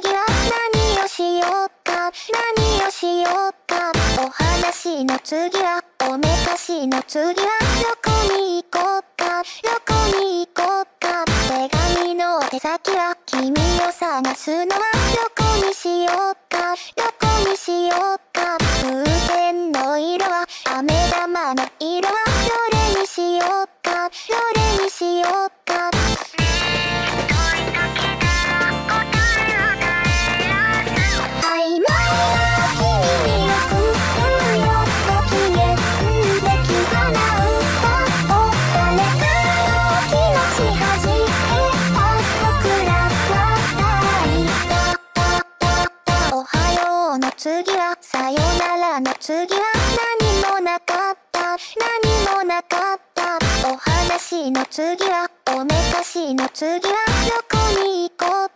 次は何をしようか、何をしようか。お話の次はおめかしの次はどこに行こうか、どこに行こうか。手紙の手先は君を探すのはどこにしようか、どこにしようか。風船の色は飴玉の色はどれにしようか、どれにしようか。曖昧な君に送るよ、ご機嫌で刻な歌を。誰かの気持ちはじけた僕らは泣いた。おはようの次はさよならの次は何もなかった、何もなかった。お話の次はおめかしの次はどこに行こう